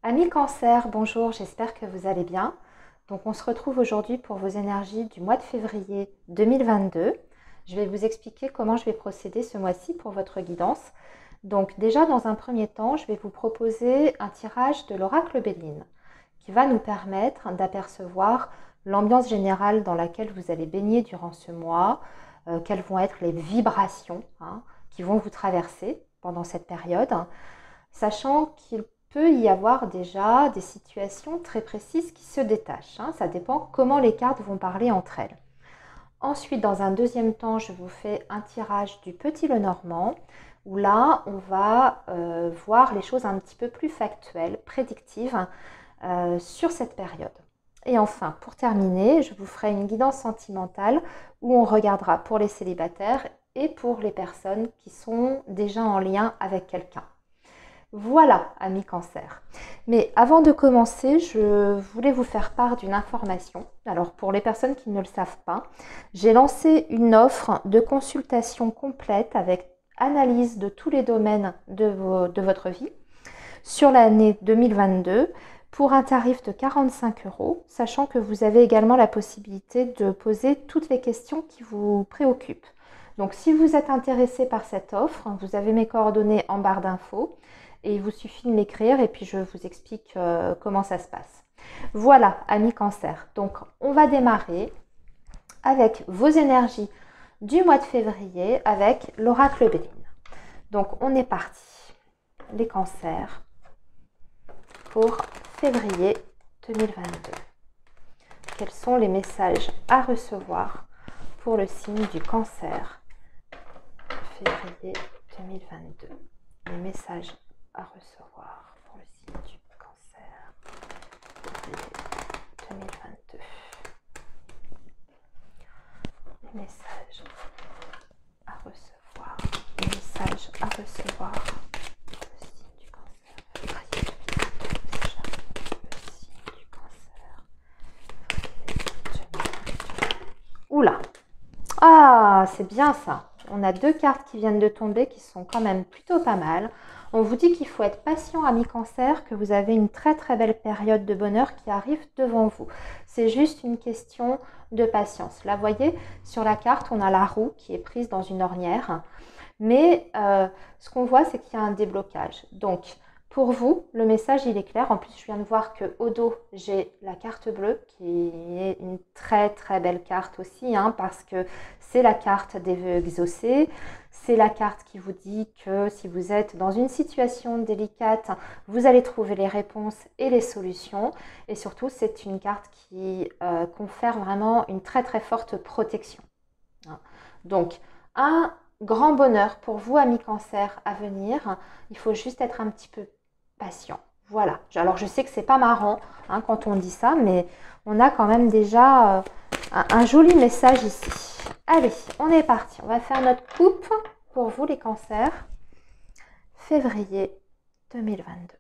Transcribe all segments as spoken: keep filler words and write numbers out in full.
Amis Cancer, bonjour, j'espère que vous allez bien. Donc on se retrouve aujourd'hui pour vos énergies du mois de février deux mille vingt-deux. Je vais vous expliquer comment je vais procéder ce mois-ci pour votre guidance. Donc déjà dans un premier temps, je vais vous proposer un tirage de l'oracle Béline qui va nous permettre d'apercevoir l'ambiance générale dans laquelle vous allez baigner durant ce mois, euh, quelles vont être les vibrations hein, qui vont vous traverser pendant cette période, sachant qu'il peut y avoir déjà des situations très précises qui se détachent. Hein. Ça dépend comment les cartes vont parler entre elles. Ensuite, dans un deuxième temps, je vous fais un tirage du Petit Lenormand, où là, on va euh, voir les choses un petit peu plus factuelles, prédictives euh, sur cette période. Et enfin, pour terminer, je vous ferai une guidance sentimentale où on regardera pour les célibataires et pour les personnes qui sont déjà en lien avec quelqu'un. Voilà, amis Cancer. Mais avant de commencer, je voulais vous faire part d'une information. Alors, pour les personnes qui ne le savent pas, j'ai lancé une offre de consultation complète avec analyse de tous les domaines de, vos, de votre vie sur l'année deux mille vingt-deux pour un tarif de quarante-cinq euros, sachant que vous avez également la possibilité de poser toutes les questions qui vous préoccupent. Donc, si vous êtes intéressé par cette offre, vous avez mes coordonnées en barre d'infos. Et il vous suffit de m'écrire et puis je vous explique euh, comment ça se passe. Voilà, amis Cancer. Donc, on va démarrer avec vos énergies du mois de février avec l'oracle Béline. Donc, on est parti. Les Cancers pour février deux mille vingt-deux. Quels sont les messages à recevoir pour le signe du Cancer février deux mille vingt-deux? Les messages à recevoir pour le signe du Cancer deux mille vingt-deux. Les messages à recevoir. Les messages à recevoir pour le signe du Cancer. Le signe du Cancer. Oula! Ah, c'est bien ça. On a deux cartes qui viennent de tomber qui sont quand même plutôt pas mal. On vous dit qu'il faut être patient, amis Cancer, que vous avez une très très belle période de bonheur qui arrive devant vous. C'est juste une question de patience. Là, vous voyez, sur la carte, on a la roue qui est prise dans une ornière. Mais euh, ce qu'on voit, c'est qu'il y a un déblocage. Donc, pour vous, le message, il est clair. En plus, je viens de voir qu'au dos, j'ai la carte bleue, qui est une très très belle carte aussi, hein, parce que c'est la carte des vœux exaucés. C'est la carte qui vous dit que si vous êtes dans une situation délicate, vous allez trouver les réponses et les solutions. Et surtout, c'est une carte qui euh, confère vraiment une très très forte protection. Donc, un grand bonheur pour vous, amis Cancer, à venir. Il faut juste être un petit peu patient. Voilà. Alors, je sais que c'est pas marrant hein, quand on dit ça, mais on a quand même déjà euh, un, un joli message ici. Allez, on est parti. On va faire notre coupe pour vous, les Cancers. Février deux mille vingt-deux.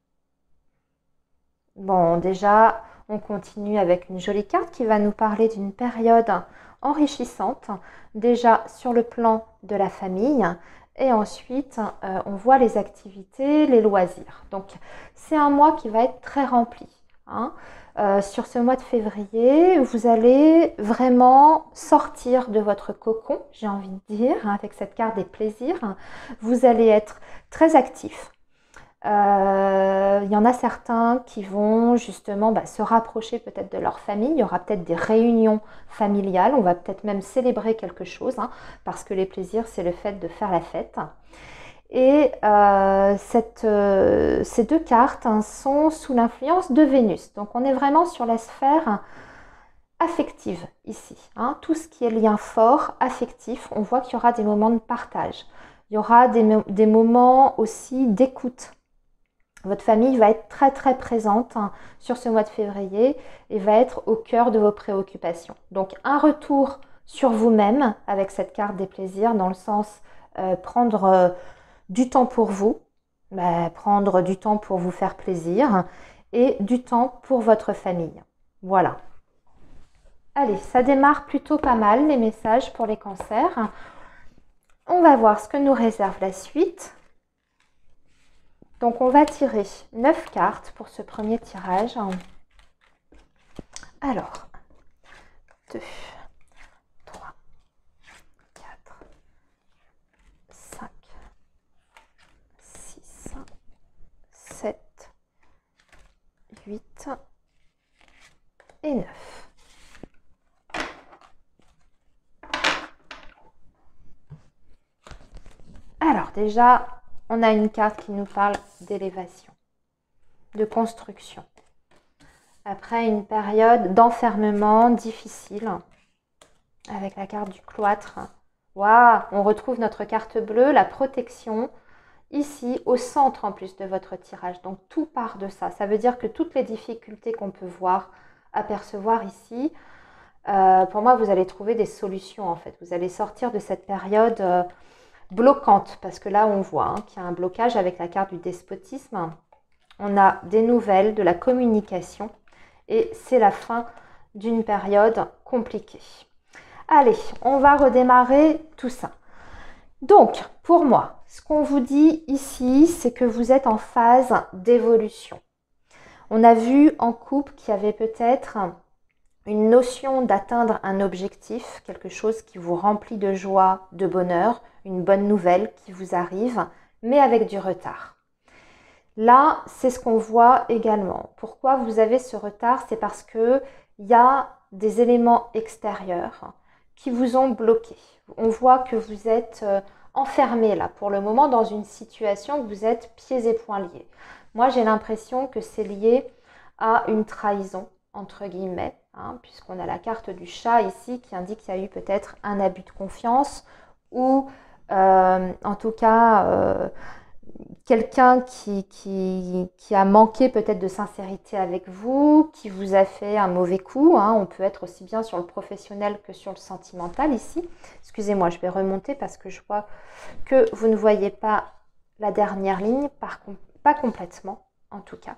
Bon, déjà, on continue avec une jolie carte qui va nous parler d'une période enrichissante, déjà sur le plan de la famille. Et ensuite, euh, on voit les activités, les loisirs. Donc, c'est un mois qui va être très rempli. Hein. Euh, sur ce mois de février, vous allez vraiment sortir de votre cocon, j'ai envie de dire, hein, avec cette carte des plaisirs. Vous allez être très actif. Euh, il y en a certains qui vont justement bah, se rapprocher peut-être de leur famille. Il y aura peut-être des réunions familiales. On va peut-être même célébrer quelque chose, hein, parce que les plaisirs, c'est le fait de faire la fête. Et euh, cette, euh, ces deux cartes hein, sont sous l'influence de Vénus. Donc on est vraiment sur la sphère affective ici. Hein. Tout ce qui est lien fort, affectif, on voit qu'il y aura des moments de partage. Il y aura des, des moments aussi d'écoute. Votre famille va être très très présente hein, sur ce mois de février et va être au cœur de vos préoccupations. Donc un retour sur vous-même avec cette carte des plaisirs dans le sens euh, prendre euh, du temps pour vous, bah, prendre du temps pour vous faire plaisir et du temps pour votre famille. Voilà. Allez, ça démarre plutôt pas mal les messages pour les Cancers. On va voir ce que nous réserve la suite. Donc, on va tirer neuf cartes pour ce premier tirage. Alors, deux, trois, quatre, cinq, six, sept, huit et neuf. Alors déjà, on a une carte qui nous parle d'élévation, de construction. Après une période d'enfermement difficile, avec la carte du cloître. Waouh, on retrouve notre carte bleue, la protection, ici au centre en plus de votre tirage. Donc tout part de ça. Ça veut dire que toutes les difficultés qu'on peut voir, apercevoir ici, euh, pour moi, vous allez trouver des solutions en fait. Vous allez sortir de cette période euh, bloquante, parce que là, on voit hein, qu'il y a un blocage avec la carte du despotisme. On a des nouvelles, de la communication, et c'est la fin d'une période compliquée. Allez, on va redémarrer tout ça. Donc, pour moi, ce qu'on vous dit ici, c'est que vous êtes en phase d'évolution. On a vu en couple qu'il y avait peut-être une notion d'atteindre un objectif, quelque chose qui vous remplit de joie, de bonheur, une bonne nouvelle qui vous arrive, mais avec du retard. Là, c'est ce qu'on voit également. Pourquoi vous avez ce retard? C'est parce qu'il y a des éléments extérieurs qui vous ont bloqué. On voit que vous êtes enfermé là, pour le moment, dans une situation où vous êtes pieds et poings liés. Moi, j'ai l'impression que c'est lié à une trahison, entre guillemets, hein, puisqu'on a la carte du chat ici qui indique qu'il y a eu peut-être un abus de confiance ou euh, en tout cas euh, quelqu'un qui, qui, qui a manqué peut-être de sincérité avec vous, qui vous a fait un mauvais coup, hein. On peut être aussi bien sur le professionnel que sur le sentimental ici. Excusez-moi, je vais remonter parce que je vois que vous ne voyez pas la dernière ligne, par, pas complètement en tout cas.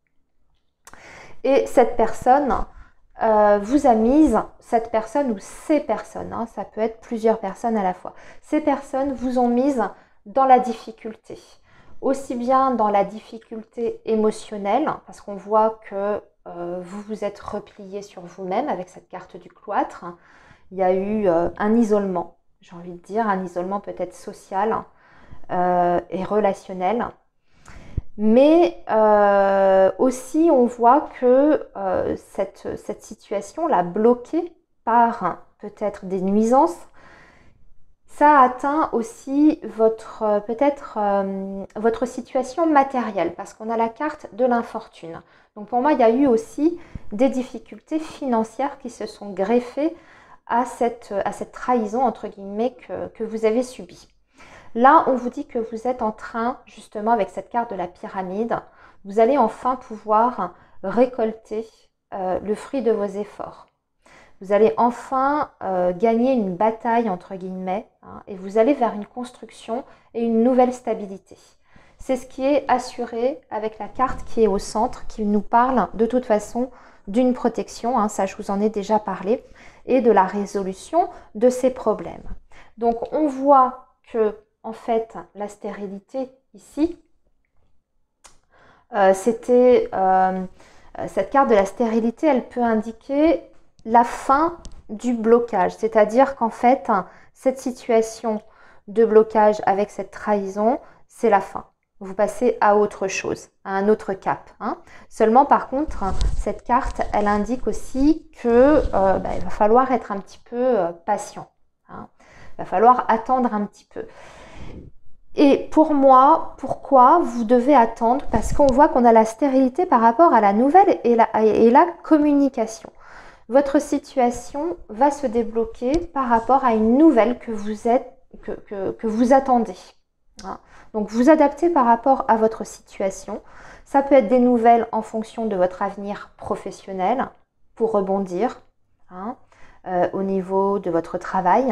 Et cette personne euh, vous a mise, cette personne ou ces personnes, hein, ça peut être plusieurs personnes à la fois, ces personnes vous ont mise dans la difficulté. Aussi bien dans la difficulté émotionnelle, parce qu'on voit que euh, vous vous êtes replié sur vous-même avec cette carte du cloître. Il y a eu euh, un isolement, j'ai envie de dire, un isolement peut-être social euh, et relationnel. Mais euh, aussi, on voit que euh, cette, cette situation l'a bloqué par peut-être des nuisances. Ça atteint aussi votre peut-être euh, votre situation matérielle parce qu'on a la carte de l'infortune. Donc pour moi, il y a eu aussi des difficultés financières qui se sont greffées à cette, à cette trahison entre guillemets que, que vous avez subie. Là, on vous dit que vous êtes en train, justement avec cette carte de la pyramide, vous allez enfin pouvoir récolter euh, le fruit de vos efforts. Vous allez enfin euh, gagner une bataille, entre guillemets, hein, et vous allez vers une construction et une nouvelle stabilité. C'est ce qui est assuré avec la carte qui est au centre, qui nous parle de toute façon d'une protection, hein, ça je vous en ai déjà parlé, et de la résolution de ces problèmes. Donc on voit que, en fait, la stérilité ici, euh, c'était euh, cette carte de la stérilité, elle peut indiquer la fin du blocage, c'est-à-dire qu'en fait, cette situation de blocage avec cette trahison, c'est la fin. Vous passez à autre chose, à un autre cap. Hein. Seulement, par contre, cette carte, elle indique aussi que euh, bah, il va falloir être un petit peu euh, patient. Hein. Il va falloir attendre un petit peu. Et pour moi, pourquoi vous devez attendre? Parce qu'on voit qu'on a la stérilité par rapport à la nouvelle et la, et la communication. Votre situation va se débloquer par rapport à une nouvelle que vous, êtes, que, que, que vous attendez. Hein. Donc, vous adaptez par rapport à votre situation. Ça peut être des nouvelles en fonction de votre avenir professionnel pour rebondir hein, euh, au niveau de votre travail.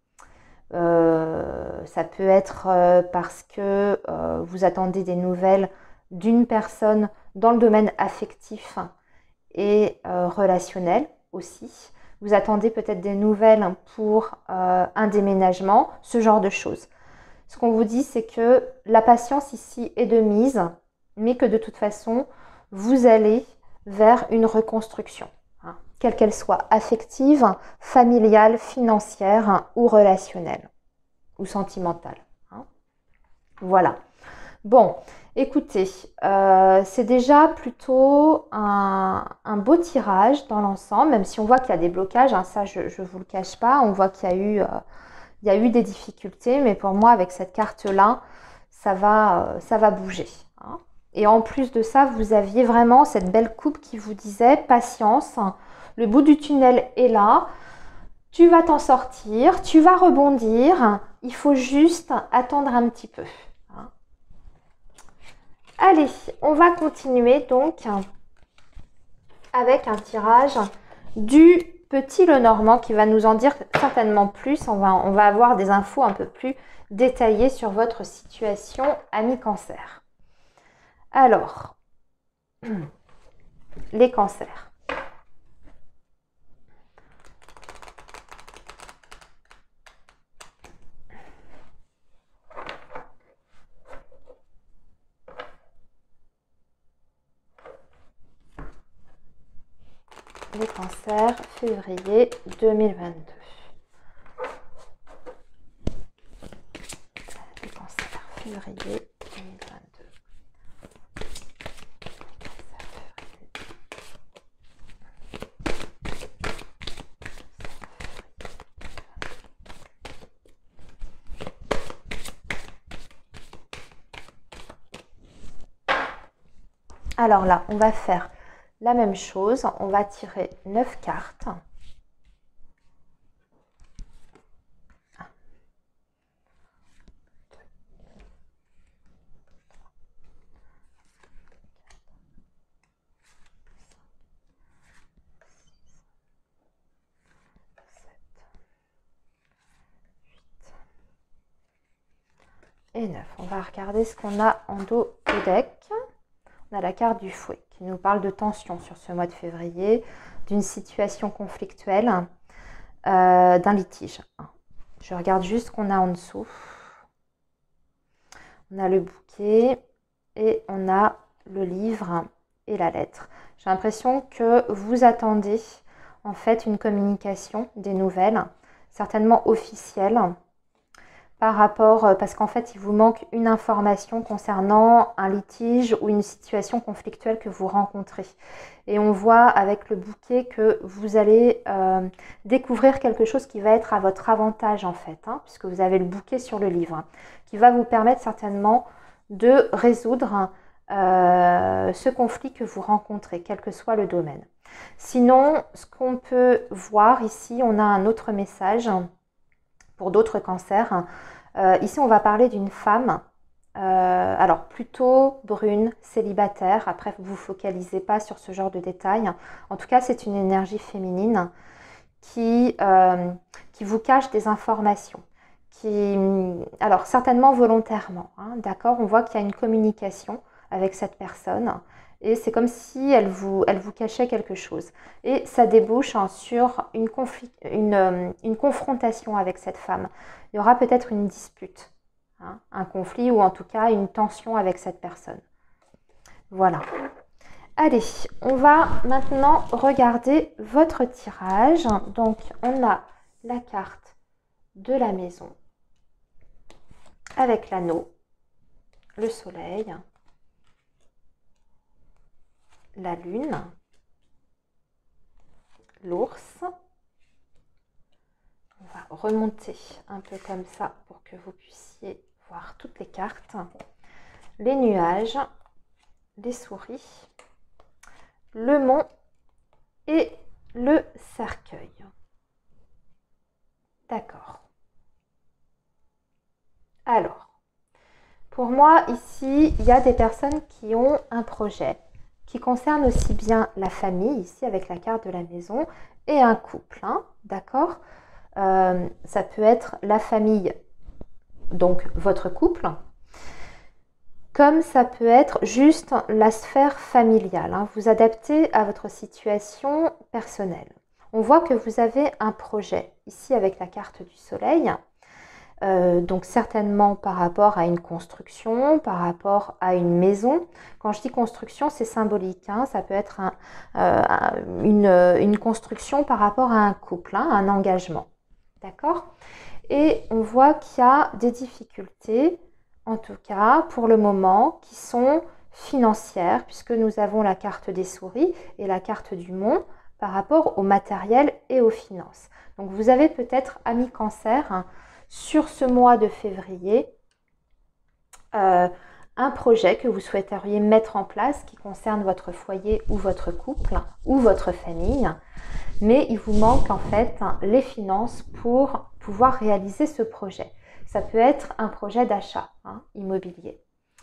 Euh, ça peut être euh, parce que euh, vous attendez des nouvelles d'une personne dans le domaine affectif et euh, relationnel aussi. Vous attendez peut-être des nouvelles pour euh, un déménagement, ce genre de choses. Ce qu'on vous dit, c'est que la patience ici est de mise, mais que de toute façon, vous allez vers une reconstruction, hein, quelle qu'elle soit, affective, familiale, financière, hein, ou relationnelle, ou sentimentale. Hein. Voilà. Bon, écoutez, euh, c'est déjà plutôt un, un beau tirage dans l'ensemble, même si on voit qu'il y a des blocages, hein, ça je ne vous le cache pas, on voit qu'il y a eu, euh, il y a eu des difficultés, mais pour moi avec cette carte-là, ça va, euh, ça va bouger. Hein. Et en plus de ça, vous aviez vraiment cette belle coupe qui vous disait patience, le bout du tunnel est là, tu vas t'en sortir, tu vas rebondir, il faut juste attendre un petit peu. Hein. Allez, on va continuer donc avec un tirage du petit Lenormand qui va nous en dire certainement plus. On va, on va avoir des infos un peu plus détaillées sur votre situation, ami Cancer. Alors, les cancers. Les cancers, février deux mille vingt-deux. Les cancers, février deux mille vingt-deux. Alors là, on va faire la même chose, on va tirer neuf cartes. Et neuf. On va regarder ce qu'on a en dos du deck. On a la carte du fouet qui nous parle de tension sur ce mois de février, d'une situation conflictuelle, euh, d'un litige. Je regarde juste ce qu'on a en dessous. On a le bouquet et on a le livre et la lettre. J'ai l'impression que vous attendez en fait une communication, des nouvelles, certainement officielles, par rapport, parce qu'en fait, il vous manque une information concernant un litige ou une situation conflictuelle que vous rencontrez. Et on voit avec le bouquet que vous allez euh, découvrir quelque chose qui va être à votre avantage en fait, hein, puisque vous avez le bouquet sur le livre, hein, qui va vous permettre certainement de résoudre euh, ce conflit que vous rencontrez, quel que soit le domaine. Sinon, ce qu'on peut voir ici, on a un autre message pour d'autres cancers. Euh, ici, on va parler d'une femme, euh, alors plutôt brune, célibataire. Après, vous ne vous focalisez pas sur ce genre de détails. En tout cas, c'est une énergie féminine qui, euh, qui vous cache des informations. Qui, alors, certainement volontairement. Hein, d'accord, on voit qu'il y a une communication avec cette personne. Et c'est comme si elle vous, elle vous cachait quelque chose. Et ça débouche hein, sur une, conflit, une, euh, une confrontation avec cette femme. Il y aura peut-être une dispute, hein, un conflit ou en tout cas une tension avec cette personne. Voilà. Allez, on va maintenant regarder votre tirage. Donc, on a la carte de la maison avec l'anneau, le soleil, la lune, l'ours. On va remonter un peu comme ça pour que vous puissiez voir toutes les cartes. Les nuages, les souris, le mont et le cercueil. D'accord. Alors, pour moi, ici, il y a des personnes qui ont un projet qui concerne aussi bien la famille, ici avec la carte de la maison, et un couple, hein, d'accord euh, ça peut être la famille, donc votre couple, comme ça peut être juste la sphère familiale. Hein, vous adaptez à votre situation personnelle. On voit que vous avez un projet, ici avec la carte du soleil. Euh, donc certainement par rapport à une construction, par rapport à une maison. Quand je dis construction, c'est symbolique, hein, ça peut être un, euh, une, une construction par rapport à un couple, hein, un engagement. D'accord? Et on voit qu'il y a des difficultés, en tout cas pour le moment, qui sont financières, puisque nous avons la carte des souris et la carte du mont par rapport au matériel et aux finances. Donc vous avez peut-être, amis Cancer, hein, sur ce mois de février, euh, un projet que vous souhaiteriez mettre en place qui concerne votre foyer ou votre couple ou votre famille, mais il vous manque en fait les finances pour pouvoir réaliser ce projet. Ça peut être un projet d'achat, hein, immobilier.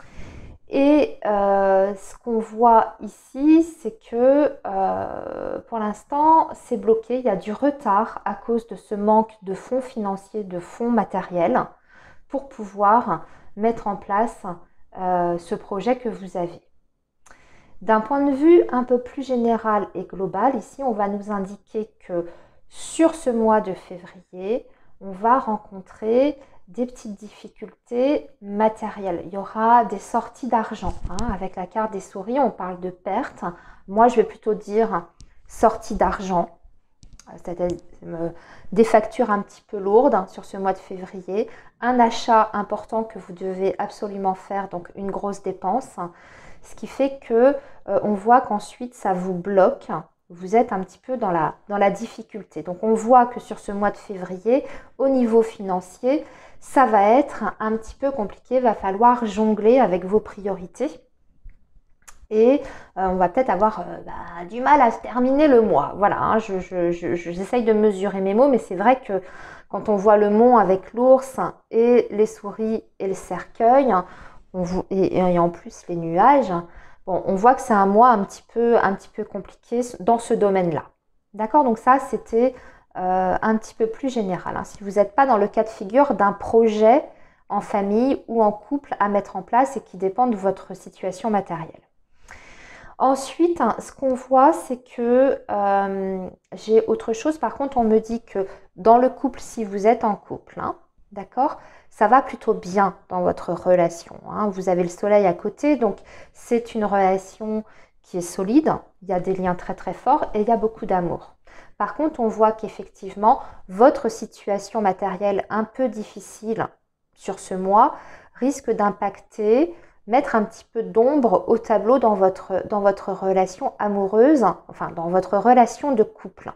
Et euh, ce qu'on voit ici, c'est que euh, pour l'instant, c'est bloqué. Il y a du retard à cause de ce manque de fonds financiers, de fonds matériels pour pouvoir mettre en place euh, ce projet que vous avez. D'un point de vue un peu plus général et global, ici, on va nous indiquer que sur ce mois de février, on va rencontrer des petites difficultés matérielles. Il y aura des sorties d'argent. Hein. Avec la carte des souris, on parle de pertes. Moi, je vais plutôt dire sortie d'argent. C'est-à-dire des factures un petit peu lourdes sur ce mois de février. Un achat important que vous devez absolument faire, donc une grosse dépense. Ce qui fait que euh, on voit qu'ensuite, ça vous bloque. Vous êtes un petit peu dans la, dans la difficulté. Donc, on voit que sur ce mois de février, au niveau financier, ça va être un petit peu compliqué. Il va falloir jongler avec vos priorités. Et euh, on va peut-être avoir euh, bah, du mal à se terminer le mois. Voilà, hein, je, je, je, j'essaye de mesurer mes mots, mais c'est vrai que quand on voit le mont avec l'ours et les souris et le cercueil, on voit, et, et en plus les nuages, bon, on voit que c'est un mois un petit peu, un petit peu compliqué dans ce domaine-là. D'accord? Donc ça, c'était euh, un petit peu plus général. Hein. Si vous n'êtes pas dans le cas de figure d'un projet en famille ou en couple à mettre en place et qui dépend de votre situation matérielle. Ensuite, hein, ce qu'on voit, c'est que euh, j'ai autre chose. Par contre, on me dit que dans le couple, si vous êtes en couple, hein, d'accord, ça va plutôt bien dans votre relation. Hein. Vous avez le soleil à côté, donc c'est une relation qui est solide. Il y a des liens très très forts et il y a beaucoup d'amour. Par contre, on voit qu'effectivement, votre situation matérielle un peu difficile sur ce mois risque d'impacter, mettre un petit peu d'ombre au tableau dans votre, dans votre relation amoureuse, enfin dans votre relation de couple.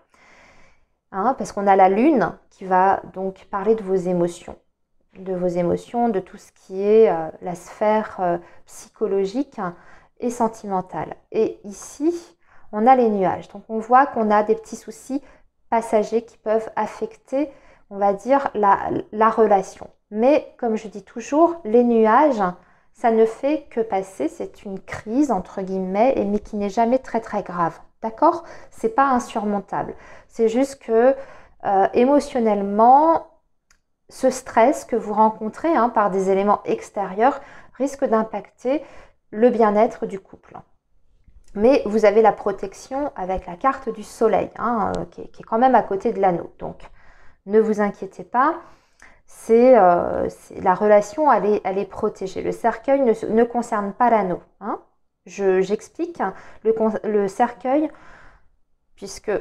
Hein, parce qu'on a la lune qui va donc parler de vos émotions, de vos émotions, de tout ce qui est euh, la sphère euh, psychologique et sentimentale. Et ici, on a les nuages. Donc on voit qu'on a des petits soucis passagers qui peuvent affecter, on va dire, la, la relation. Mais comme je dis toujours, les nuages, ça ne fait que passer, c'est une crise entre guillemets, mais qui n'est jamais très très grave. D'accord? C'est pas insurmontable. C'est juste que euh, émotionnellement, ce stress que vous rencontrez hein, par des éléments extérieurs risque d'impacter le bien-être du couple. Mais vous avez la protection avec la carte du soleil, hein, euh, qui, est, qui est quand même à côté de l'anneau. Donc, ne vous inquiétez pas. C'est euh, la relation, elle est, elle est protégée. Le cercueil ne, ne concerne pas l'anneau. Hein. J'explique. Le, le cercueil, puisque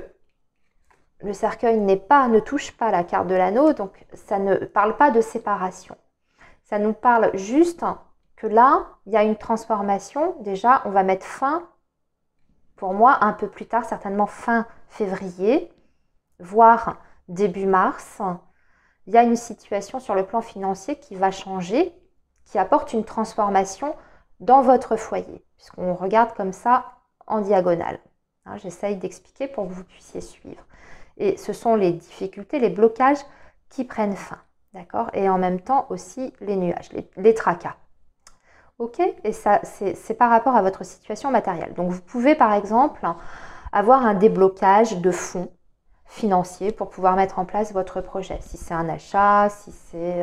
le cercueil n'est pas, ne touche pas la carte de l'anneau, donc ça ne parle pas de séparation. Ça nous parle juste que là, il y a une transformation. Déjà, on va mettre fin, pour moi, un peu plus tard, certainement fin février, voire début mars. Il y a une situation sur le plan financier qui va changer, qui apporte une transformation dans votre foyer, puisqu'on regarde comme ça en diagonale. Hein, j'essaye d'expliquer pour que vous puissiez suivre. Et ce sont les difficultés, les blocages qui prennent fin, d'accord? Et en même temps aussi les nuages, les, les tracas. Ok? Et ça, c'est par rapport à votre situation matérielle. Donc vous pouvez par exemple avoir un déblocage de fonds financier pour pouvoir mettre en place votre projet. Si c'est un achat, si c'est... Euh,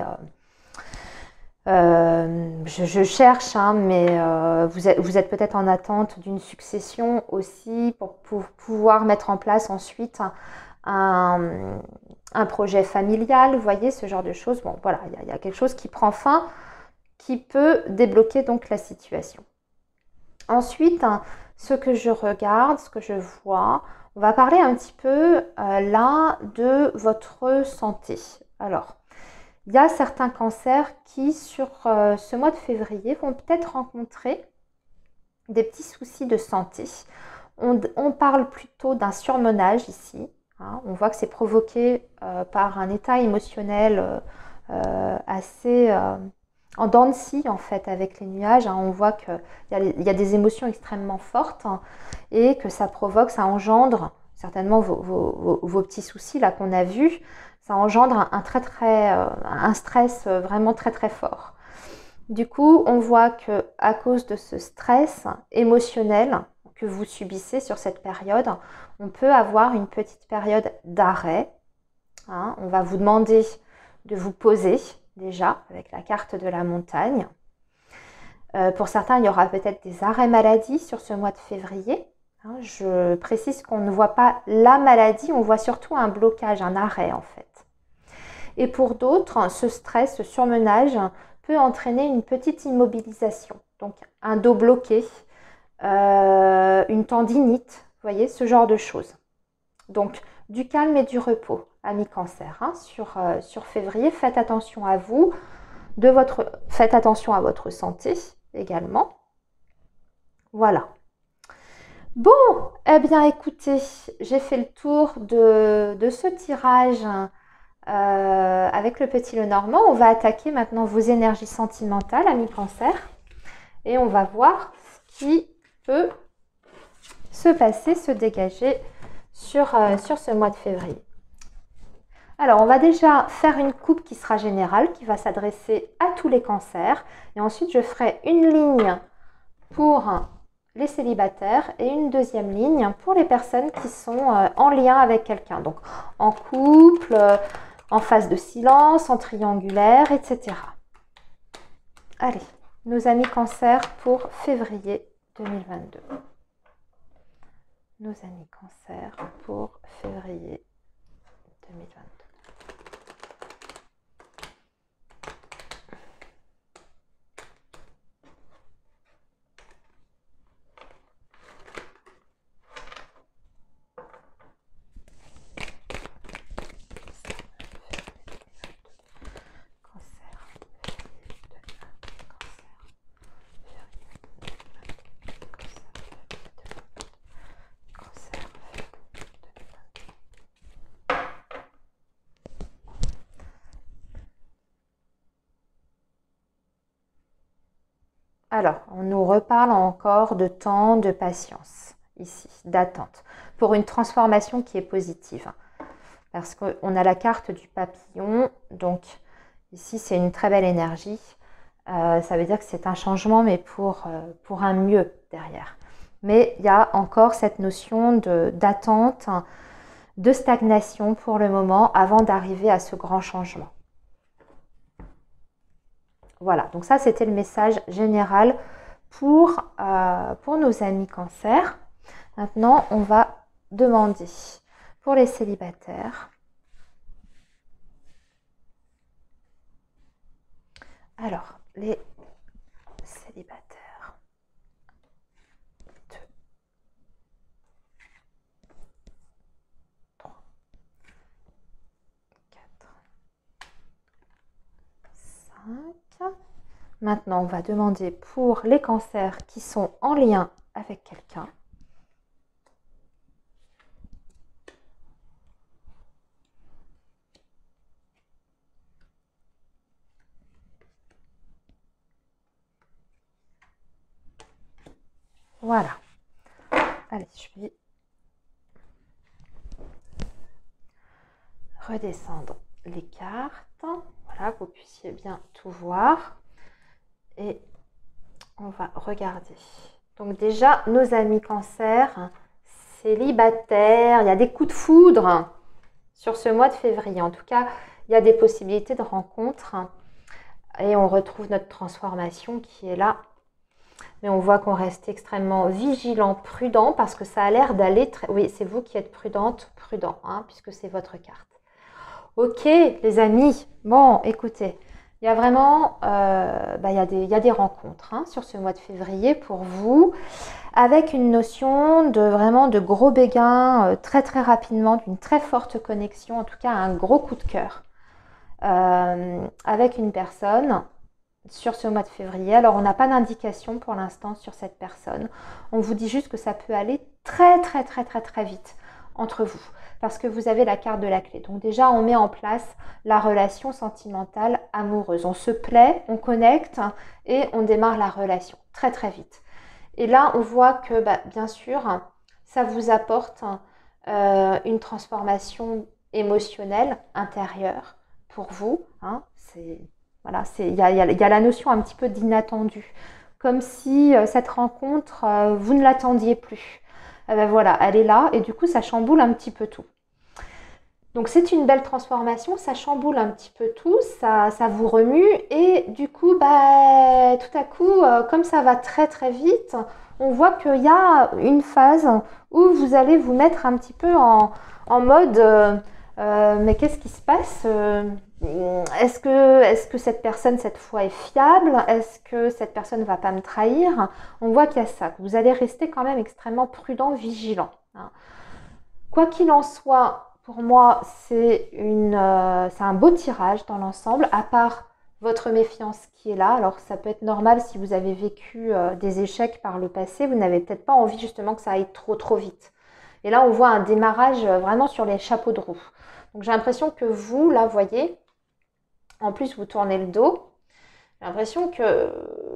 euh, je, je cherche, hein, mais euh, vous êtes, vous êtes peut-être en attente d'une succession aussi pour, pour pouvoir mettre en place ensuite un, un, un projet familial, vous voyez, ce genre de choses. Bon, voilà, il y, a, il y a quelque chose qui prend fin, qui peut débloquer donc la situation. Ensuite, ce que je regarde, ce que je vois, on va parler un petit peu euh, là de votre santé. Alors, il y a certains cancers qui, sur euh, ce mois de février, vont peut-être rencontrer des petits soucis de santé. On, on parle plutôt d'un surmenage ici. Hein. On voit que c'est provoqué euh, par un état émotionnel euh, assez euh, en dents de scie en fait avec les nuages. Hein. On voit qu'il y, y a des émotions extrêmement fortes hein, et que ça provoque, ça engendre certainement vos, vos, vos, vos petits soucis là qu'on a vus. Ça engendre un, un, très, très, euh, un stress vraiment très très fort. Du coup, on voit qu'à cause de ce stress émotionnel que vous subissez sur cette période, on peut avoir une petite période d'arrêt. Hein. On va vous demander de vous poser déjà avec la carte de la montagne. Euh, pour certains, il y aura peut-être des arrêts maladie sur ce mois de février. Hein. Je précise qu'on ne voit pas la maladie, on voit surtout un blocage, un arrêt en fait. Et pour d'autres, ce stress, ce surmenage peut entraîner une petite immobilisation, donc un dos bloqué, euh, une tendinite, vous voyez, ce genre de choses. Donc, du calme et du repos, amis cancer, hein, sur, euh, sur février, faites attention à vous, de votre, faites attention à votre santé également. Voilà. Bon, eh bien écoutez, j'ai fait le tour de, de ce tirage Euh, avec le petit Lenormand. On va attaquer maintenant vos énergies sentimentales, amis cancer, et on va voir ce qui peut se passer, se dégager sur, euh, sur ce mois de février. Alors, on va déjà faire une coupe qui sera générale, qui va s'adresser à tous les cancers, et ensuite je ferai une ligne pour les célibataires et une deuxième ligne pour les personnes qui sont euh, en lien avec quelqu'un, donc en couple, euh, en phase de silence, en triangulaire, et cetera. Allez, nos amis cancer pour février deux mille vingt-deux. Nos amis cancer pour février deux mille vingt-deux. Alors, on nous reparle encore de temps, de patience, ici, d'attente, pour une transformation qui est positive. Parce qu'on a la carte du papillon, donc ici c'est une très belle énergie. Euh, ça veut dire que c'est un changement, mais pour, euh, pour un mieux derrière. Mais il y a encore cette notion d'attente, de stagnation pour le moment, avant d'arriver à ce grand changement. Voilà, donc ça c'était le message général pour, euh, pour nos amis cancer. Maintenant, on va demander pour les célibataires. Alors, les célibataires. deux, trois, quatre, cinq. Maintenant, on va demander pour les cancers qui sont en lien avec quelqu'un. Voilà. Allez, je vais redescendre les cartes. Voilà, que vous puissiez bien tout voir. Et on va regarder. Donc déjà, nos amis cancer, célibataires, il y a des coups de foudre sur ce mois de février. En tout cas, il y a des possibilités de rencontres. Et on retrouve notre transformation qui est là. mais on voit qu'on reste extrêmement vigilant, prudent, parce que ça a l'air d'aller très... Oui, c'est vous qui êtes prudente, prudent, hein, puisque c'est votre carte. Ok, les amis, bon, écoutez, il y a vraiment euh, bah, il y a des, il y a des rencontres hein, sur ce mois de février pour vous, avec une notion de vraiment de gros béguin euh, très très rapidement, d'une très forte connexion, en tout cas un gros coup de cœur euh, avec une personne sur ce mois de février. Alors on n'a pas d'indication pour l'instant sur cette personne, on vous dit juste que ça peut aller très très très très très vite entre vous, parce que vous avez la carte de la clé. Donc déjà, on met en place la relation sentimentale amoureuse. On se plaît, on connecte et on démarre la relation très très vite. Et là, on voit que, bah, bien sûr, ça vous apporte euh, une transformation émotionnelle intérieure pour vous. Hein. C'est, voilà, c'est, il y a, y a, y a la notion un petit peu d'inattendu, comme si euh, cette rencontre, euh, vous ne l'attendiez plus. Eh ben voilà, elle est là et du coup ça chamboule un petit peu tout. Donc c'est une belle transformation, ça chamboule un petit peu tout, ça, ça vous remue et du coup, bah, tout à coup, euh, comme ça va très très vite, on voit qu'il y a une phase où vous allez vous mettre un petit peu en, en mode euh, euh, mais qu'est-ce qui se passe euh, Est-ce que, est-ce que cette personne cette fois est fiable? Est-ce que cette personne ne va pas me trahir? On voit qu'il y a ça, que vous allez rester quand même extrêmement prudent, vigilant. Hein. Quoi qu'il en soit, pour moi, c'est euh, un beau tirage dans l'ensemble, à part votre méfiance qui est là. Alors ça peut être normal si vous avez vécu euh, des échecs par le passé, vous n'avez peut-être pas envie justement que ça aille trop trop vite. Et là, on voit un démarrage vraiment sur les chapeaux de roue. Donc j'ai l'impression que vous, là, voyez, en plus vous tournez le dos, j'ai l'impression que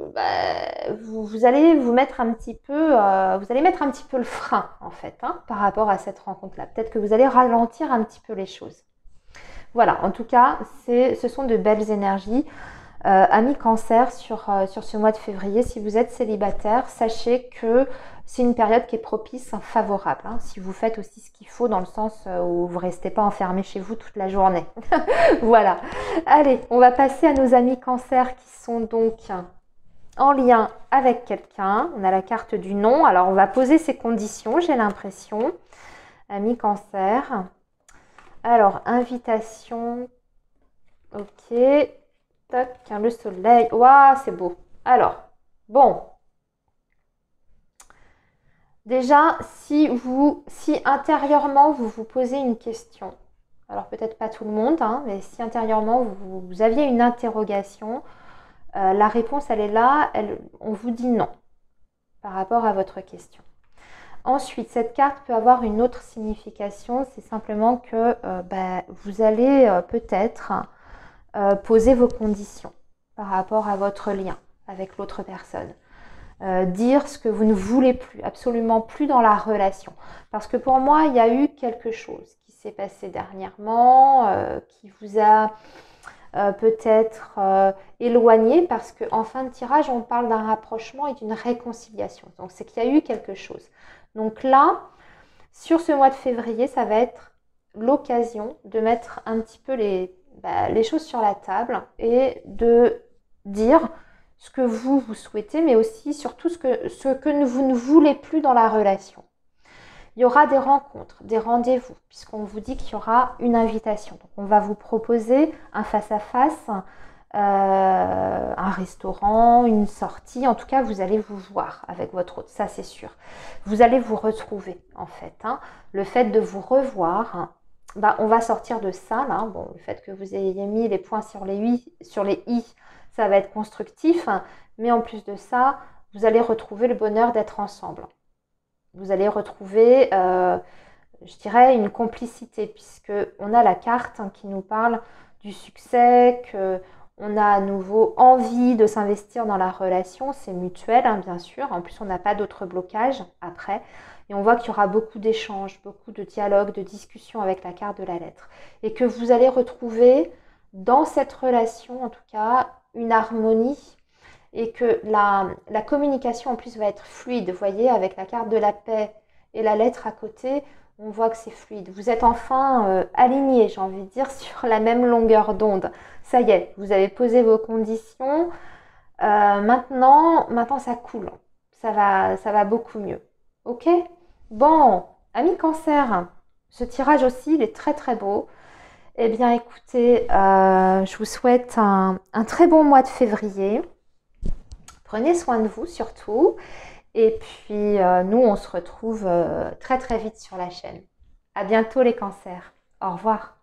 bah, vous, vous allez vous mettre un petit peu, euh, vous allez mettre un petit peu le frein en fait, hein, par rapport à cette rencontre-là. Peut-être que vous allez ralentir un petit peu les choses. Voilà, en tout cas, ce sont de belles énergies. Euh, amis cancer, sur, euh, sur ce mois de février, si vous êtes célibataire, sachez que c'est une période qui est propice, favorable. Hein, si vous faites aussi ce qu'il faut dans le sens où vous ne restez pas enfermé chez vous toute la journée. Voilà. Allez, on va passer à nos amis cancer qui sont donc en lien avec quelqu'un. On a la carte du non. Alors, on va poser ces conditions, j'ai l'impression. Amis cancer. Alors, invitation. Ok. Tac, le soleil. Waouh, c'est beau. Alors, bon. Déjà, si vous, si intérieurement, vous vous posez une question, alors peut-être pas tout le monde, hein, mais si intérieurement, vous, vous aviez une interrogation, euh, la réponse, elle est là, elle, on vous dit non par rapport à votre question. Ensuite, cette carte peut avoir une autre signification, c'est simplement que euh, bah, vous allez euh, peut-être euh, poser vos conditions par rapport à votre lien avec l'autre personne. Euh, dire ce que vous ne voulez plus, absolument plus dans la relation. Parce que pour moi, il y a eu quelque chose qui s'est passé dernièrement, euh, qui vous a euh, peut-être euh, éloigné, parce qu'en fin de tirage, on parle d'un rapprochement et d'une réconciliation. Donc c'est qu'il y a eu quelque chose. Donc là, sur ce mois de février, ça va être l'occasion de mettre un petit peu les, bah, les choses sur la table et de dire ce que vous, vous souhaitez, mais aussi surtout ce que, ce que vous ne voulez plus dans la relation. Il y aura des rencontres, des rendez-vous, puisqu'on vous dit qu'il y aura une invitation. Donc on va vous proposer un face-à-face, euh, un restaurant, une sortie. En tout cas, vous allez vous voir avec votre hôte, ça c'est sûr. Vous allez vous retrouver en fait. Hein. Le fait de vous revoir, hein, bah, on va sortir de ça. Là. Bon, le fait que vous ayez mis les points sur les i, sur les i, ça va être constructif, mais en plus de ça, vous allez retrouver le bonheur d'être ensemble. Vous allez retrouver, euh, je dirais, une complicité, puisqu'on a la carte hein, qui nous parle du succès, qu'on a à nouveau envie de s'investir dans la relation, c'est mutuel, hein, bien sûr. En plus, on n'a pas d'autres blocages après. Et on voit qu'il y aura beaucoup d'échanges, beaucoup de dialogues, de discussions avec la carte de la lettre. Et que vous allez retrouver dans cette relation, en tout cas, une harmonie et que la, la communication en plus va être fluide. Vous voyez, avec la carte de la paix et la lettre à côté, on voit que c'est fluide. Vous êtes enfin euh, alignés, j'ai envie de dire, sur la même longueur d'onde. Ça y est, vous avez posé vos conditions. Euh, maintenant, maintenant, ça coule. ça va, ça va beaucoup mieux. Ok? Bon, amis Cancer, ce tirage aussi, il est très très beau. Eh bien, écoutez, euh, je vous souhaite un, un très bon mois de février. Prenez soin de vous surtout. Et puis, euh, nous, on se retrouve euh, très très vite sur la chaîne. À bientôt les cancers. Au revoir.